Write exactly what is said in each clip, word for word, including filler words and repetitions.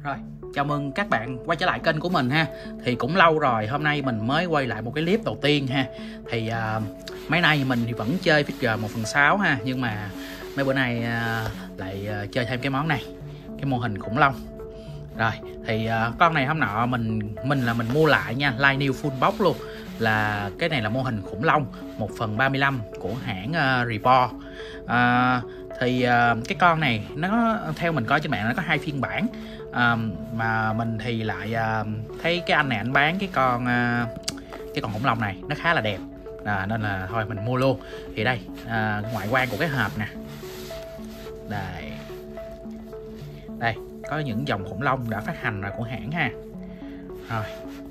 Rồi, chào mừng các bạn quay trở lại kênh của mình ha. Thì cũng lâu rồi, hôm nay mình mới quay lại một cái clip đầu tiên ha. Thì uh, mấy nay mình thì vẫn chơi Figure một phần sáu ha. Nhưng mà mấy bữa nay uh, lại uh, chơi thêm cái món này, cái mô hình khủng long. Rồi, thì uh, con này hôm nọ mình mình là mình mua lại nha, Live New Full Box luôn. Là cái này là mô hình khủng long một phần ba mươi lăm của hãng uh, Reebok. uh, Thì uh, cái con này nó theo mình coi trên mạng nó có hai phiên bản. Uh, mà mình thì lại uh, thấy cái anh này anh bán cái con uh, cái con khủng long này nó khá là đẹp, à, nên là thôi mình mua luôn. Thì đây uh, ngoại quan của cái hộp nè, đây đây có những dòng khủng long đã phát hành rồi của hãng ha. Rồi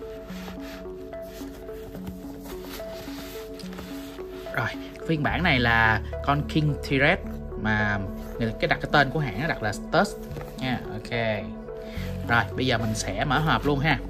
rồi phiên bản này là con King T-Rex, mà cái đặt cái tên của hãng nó đặt là Stutz nha. Ok, rồi bây giờ mình sẽ mở hộp luôn ha.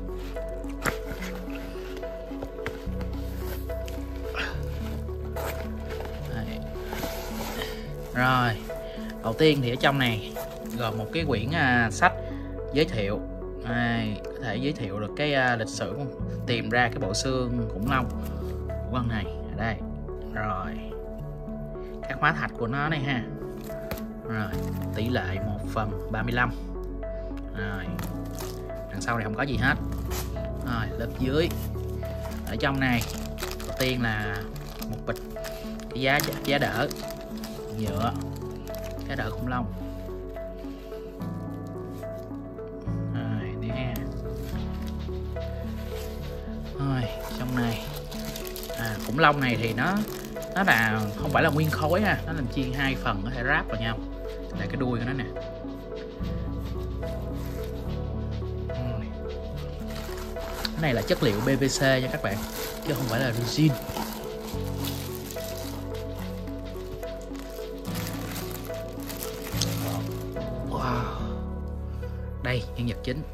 Đây. Rồi đầu tiên thì ở trong này gồm một cái quyển uh, sách giới thiệu. Đây, có thể giới thiệu được cái uh, lịch sử, tìm ra cái bộ xương khủng long của con này ở đây. Rồi các hóa thạch của nó này ha. Rồi tỷ lệ một phần ba mươi lăm. Rồi đằng sau này không có gì hết. Rồi lớp dưới ở trong này đầu tiên là một bịch cái giá giá đỡ nhựa, giá đỡ khủng long. Rồi nè. Rồi trong này à, khủng long này thì nó nó là không phải là nguyên khối ha, nó làm chia hai phần có thể ráp vào nhau. Là cái đuôi của nó nè. Cái này là chất liệu pê vê xê nha các bạn, chứ không phải là resin. Wow. Đây nhân vật chính.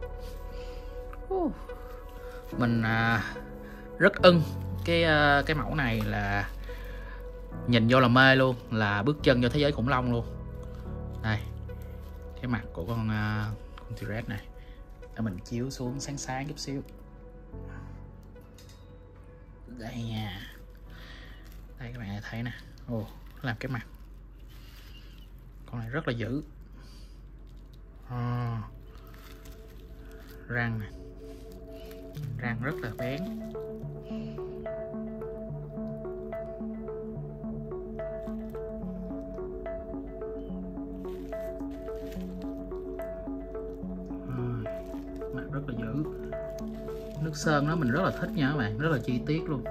Mình à, rất ưng cái à, cái mẫu này, là nhìn vô là mê luôn, là bước chân vô thế giới khủng long luôn. Đây cái mặt của con uh, con T-Rex này, để mình chiếu xuống sáng sáng chút xíu. Đây nha, đây các bạn thấy nè. Ồ, nó làm cái mặt con này rất là dữ. À, răng nè, răng rất là bén. Mặt rất là dữ. Nước sơn nó mình rất là thích nha các bạn, rất là chi tiết luôn.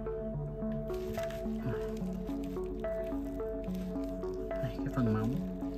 Đây cái phần móng.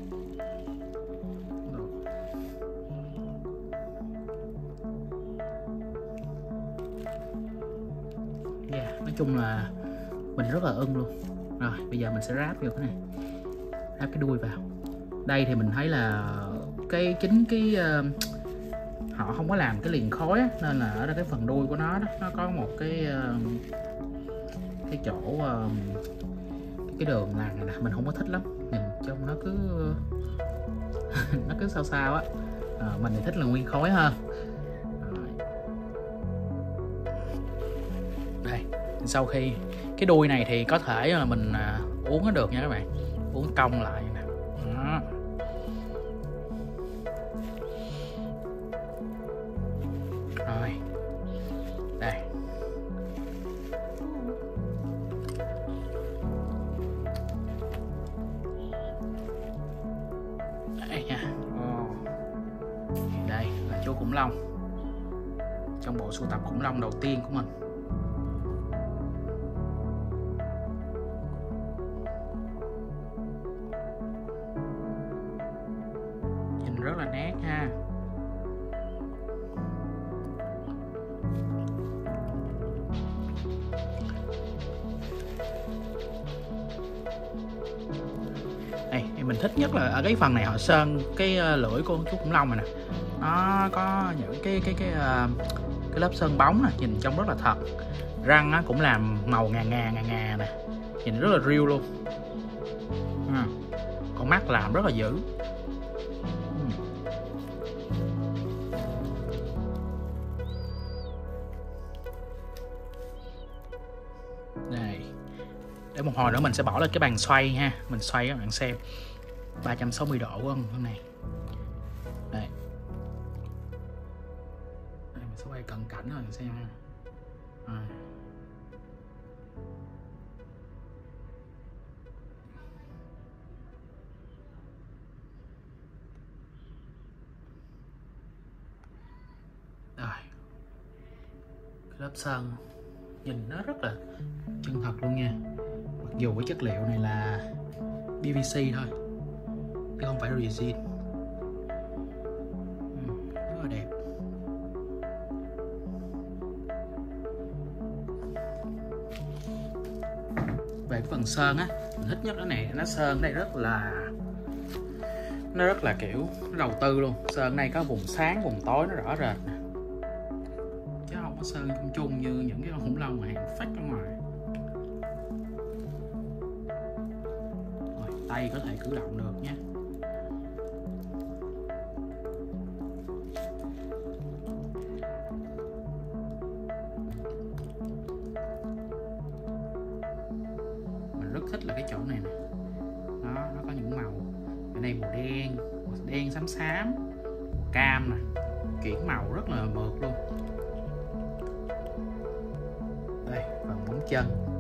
Yeah, nói chung là mình rất là ưng luôn. Rồi bây giờ mình sẽ ráp vô cái này, ráp cái đuôi vào. Đây thì mình thấy là cái chính cái uh, họ không có làm cái liền khối á, nên là ở đây cái phần đuôi của nó đó, nó có một cái uh, cái chỗ uh, cái đường lằn này nè, mình không có thích lắm, nhìn trông nó cứ nó cứ sao sao á. À, mình thì thích là nguyên khối hơn. Rồi. Đây sau khi cái đuôi này thì có thể là mình uh, uống nó được nha các bạn, uống cong lại nè. Đó. Rồi đây đây nha. Oh. Đây là chú khủng long trong bộ sưu tập khủng long đầu tiên của mình. Nhìn rất là nét ha. Đây, mình thích nhất là ở cái phần này họ sơn cái uh, lưỡi của chú khủng long này nè, nó có những cái cái cái uh, cái lớp sơn bóng nè, nhìn trông rất là thật. Răng nó cũng làm màu ngà ngà ngà ngà nè, nhìn rất là real luôn. À, con mắt làm rất là dữ. Để một hồi nữa mình sẽ bỏ lên cái bàn xoay ha, mình xoay các bạn xem ba trăm sáu mươi độ không con này. Đây. Đây mình sẽ quay cận cảnh rồi mình xem ha. À. Rồi. Cái lớp sơn nhìn nó rất là chân thật luôn nha, mặc dù cái chất liệu này là pê vê xê thôi chứ không phải là resin. Ừ, rất là đẹp. Về cái phần sơn á, mình thích nhất cái này, nó sơn đây rất là nó rất là kiểu đầu tư luôn. Sơn này có vùng sáng vùng tối nó rõ rệt nè, chứ không có sơn chung chung như những cái con khủng long mà hàng fake ở ngoài. Rồi, tay có thể cử động được nhé. Mình rất thích là cái chỗ này nè, đó, nó có những màu ở đây, màu đen, màu đen xám xám, màu cam nè, chuyển màu rất là mượt luôn. Đây, phần móng chân